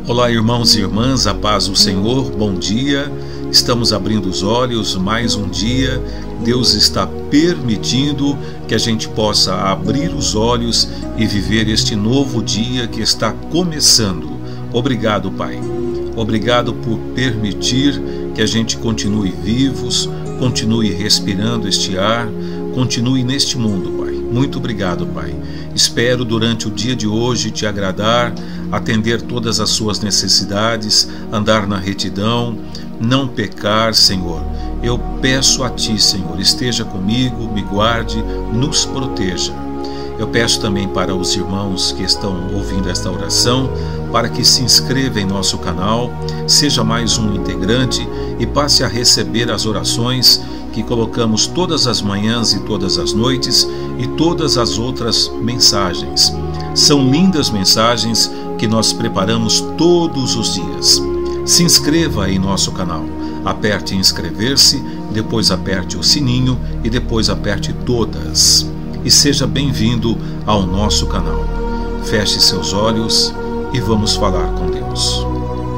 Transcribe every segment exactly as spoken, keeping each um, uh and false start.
Olá, irmãos e irmãs, a paz do Senhor, bom dia. Estamos abrindo os olhos mais um dia. Deus está permitindo que a gente possa abrir os olhos e viver este novo dia que está começando. Obrigado, Pai. Obrigado por permitir que a gente continue vivos, continue respirando este ar, continue neste mundo, Pai. Muito obrigado, Pai. Espero durante o dia de hoje te agradar, atender todas as suas necessidades, andar na retidão, não pecar, Senhor. Eu peço a Ti, Senhor, esteja comigo, me guarde, nos proteja. Eu peço também para os irmãos que estão ouvindo esta oração, para que se inscreva em nosso canal, seja mais um integrante e passe a receber as orações que colocamos todas as manhãs e todas as noites e todas as outras mensagens. São lindas mensagens que nós preparamos todos os dias. Se inscreva em nosso canal, aperte em inscrever-se, depois aperte o sininho e depois aperte todas. E seja bem-vindo ao nosso canal. Feche seus olhos e vamos falar com Deus.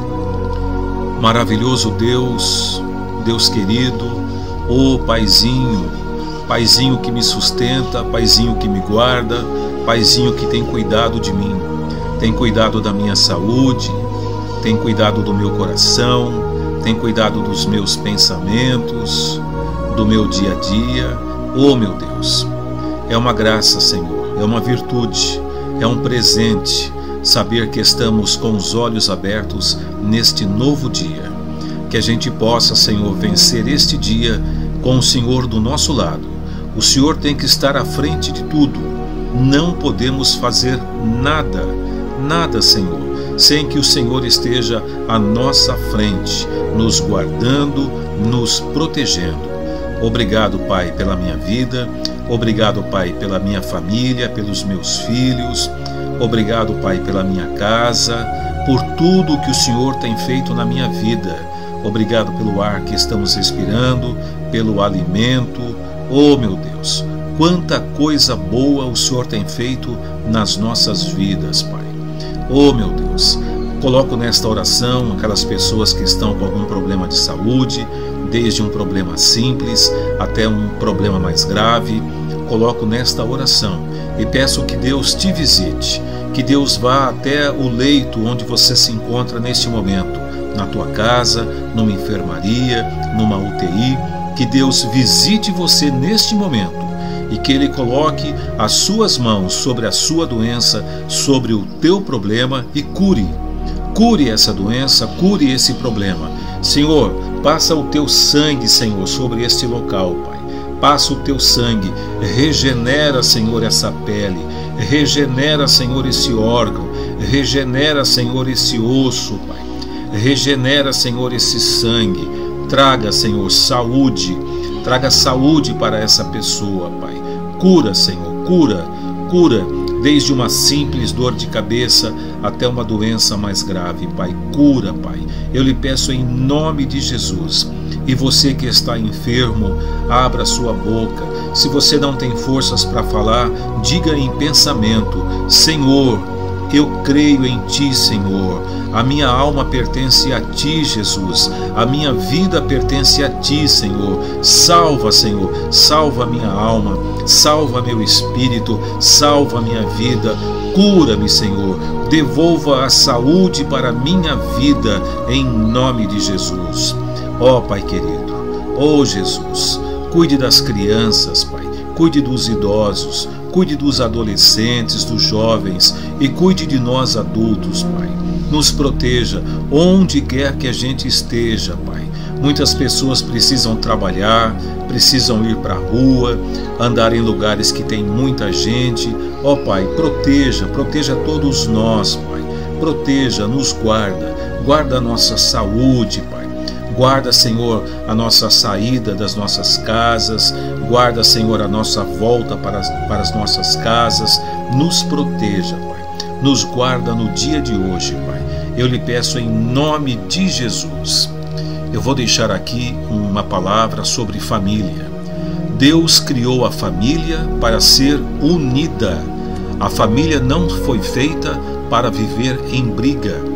Maravilhoso Deus, Deus querido, ô Paizinho, Paizinho que me sustenta, Paizinho que me guarda, Paizinho que tem cuidado de mim, tem cuidado da minha saúde, tem cuidado do meu coração, tem cuidado dos meus pensamentos, do meu dia a dia. Ô meu Deus, é uma graça, Senhor, é uma virtude, é um presente saber que estamos com os olhos abertos neste novo dia. Que a gente possa, Senhor, vencer este dia com o Senhor do nosso lado. O Senhor tem que estar à frente de tudo. Não podemos fazer nada, nada, Senhor, sem que o Senhor esteja à nossa frente, nos guardando, nos protegendo. Obrigado, Pai, pela minha vida. Obrigado, Pai, pela minha família, pelos meus filhos. Obrigado, Pai, pela minha casa, por tudo que o Senhor tem feito na minha vida. Obrigado pelo ar que estamos respirando, pelo alimento. Oh, meu Deus, quanta coisa boa o Senhor tem feito nas nossas vidas, Pai. Oh, meu Deus, coloco nesta oração aquelas pessoas que estão com algum problema de saúde, desde um problema simples até um problema mais grave. Coloco nesta oração e peço que Deus te visite, que Deus vá até o leito onde você se encontra neste momento, na tua casa, numa enfermaria, numa U T I, que Deus visite você neste momento e que Ele coloque as suas mãos sobre a sua doença, sobre o teu problema e cure. Cure essa doença, cure esse problema. Senhor, passa o teu sangue, Senhor, sobre este local, Pai. Passa o teu sangue, regenera, Senhor, essa pele, regenera, Senhor, esse órgão, regenera, Senhor, esse osso, Pai. Regenera, Senhor, esse sangue. Traga, Senhor, saúde. Traga saúde para essa pessoa, Pai. Cura, Senhor, cura, cura, desde uma simples dor de cabeça até uma doença mais grave, Pai. Cura, Pai. Eu lhe peço em nome de Jesus. E você que está enfermo, abra sua boca. Se você não tem forças para falar, diga em pensamento: Senhor, eu creio em Ti, Senhor. A minha alma pertence a Ti, Jesus. A minha vida pertence a Ti, Senhor. Salva, Senhor. Salva a minha alma. Salva meu espírito. Salva a minha vida. Cura-me, Senhor. Devolva a saúde para a minha vida, em nome de Jesus. Ó Pai querido, ó Jesus, cuide das crianças, Pai. Cuide dos idosos. Cuide dos adolescentes, dos jovens e cuide de nós adultos, Pai. Nos proteja onde quer que a gente esteja, Pai. Muitas pessoas precisam trabalhar, precisam ir para a rua, andar em lugares que tem muita gente. Ó Pai, proteja, proteja todos nós, Pai. Proteja, nos guarda, guarda a nossa saúde, Pai. Guarda, Senhor, a nossa saída das nossas casas. Guarda, Senhor, a nossa volta para as, para as nossas casas. Nos proteja, Pai. Nos guarda no dia de hoje, Pai. Eu lhe peço em nome de Jesus. Eu vou deixar aqui uma palavra sobre família. Deus criou a família para ser unida. A família não foi feita para viver em briga.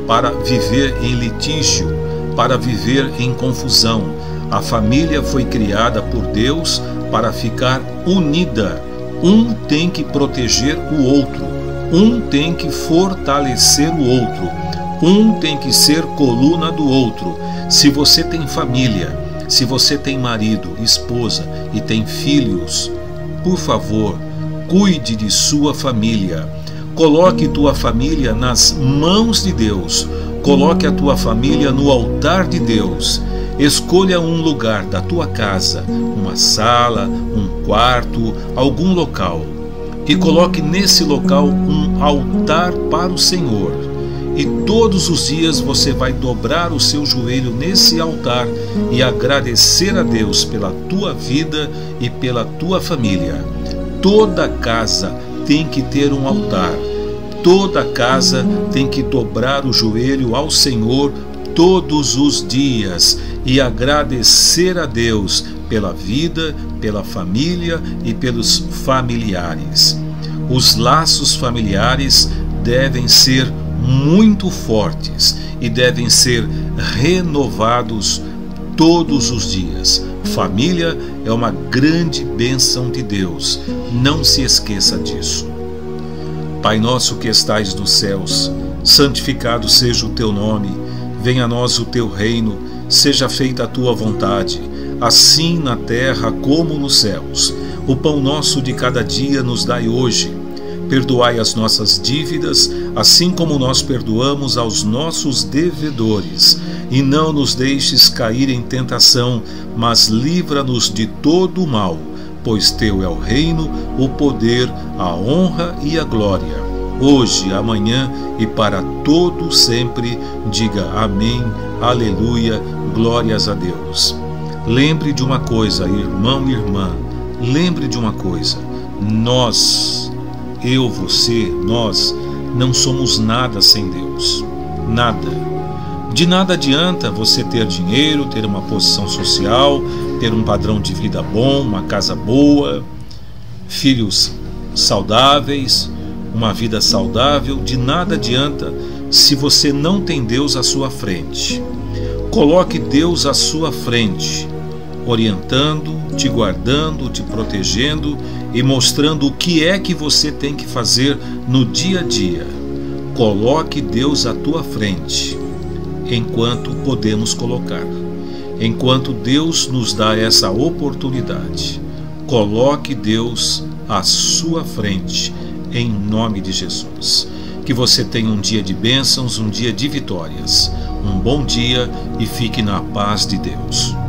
para viver em litígio, para viver em confusão. A família foi criada por Deus para ficar unida. Um tem que proteger o outro, um tem que fortalecer o outro, um tem que ser coluna do outro. Se você tem família, se você tem marido, esposa e tem filhos, por favor, cuide de sua família. Coloque tua família nas mãos de Deus. Coloque a tua família no altar de Deus. Escolha um lugar da tua casa, uma sala, um quarto, algum local, e coloque nesse local um altar para o Senhor. E todos os dias você vai dobrar o seu joelho nesse altar e agradecer a Deus pela tua vida e pela tua família. Toda casa tem que ter um altar. Toda casa tem que dobrar o joelho ao Senhor todos os dias e agradecer a Deus pela vida, pela família e pelos familiares. Os laços familiares devem ser muito fortes e devem ser renovados todos os dias. Família é uma grande bênção de Deus. Não se esqueça disso. Pai nosso que estais nos céus, santificado seja o teu nome. Venha a nós o teu reino. Seja feita a tua vontade, assim na terra como nos céus. O pão nosso de cada dia nos dai hoje. Perdoai as nossas dívidas, assim como nós perdoamos aos nossos devedores. E não nos deixes cair em tentação, mas livra-nos de todo o mal, pois teu é o reino, o poder, a honra e a glória, hoje, amanhã e para todo sempre. Diga amém, aleluia, glórias a Deus. Lembre de uma coisa, irmão e irmã, lembre de uma coisa: nós, eu, você, nós, não somos nada sem Deus. Nada. De nada adianta você ter dinheiro, ter uma posição social, ter um padrão de vida bom, uma casa boa, filhos saudáveis, uma vida saudável. De nada adianta se você não tem Deus à sua frente. Coloque Deus à sua frente, orientando, te guardando, te protegendo e mostrando o que é que você tem que fazer no dia a dia. Coloque Deus à tua frente, enquanto podemos colocar, enquanto Deus nos dá essa oportunidade. Coloque Deus à sua frente, em nome de Jesus. Que você tenha um dia de bênçãos, um dia de vitórias. Um bom dia e fique na paz de Deus.